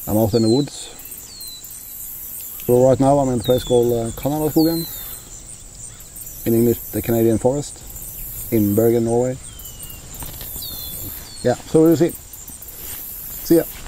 I'm out in the woods. So right now I'm in a place called Kanalaskogen. In English, the Canadian forest. In Bergen, Norway. Yeah, so we'll see. See ya.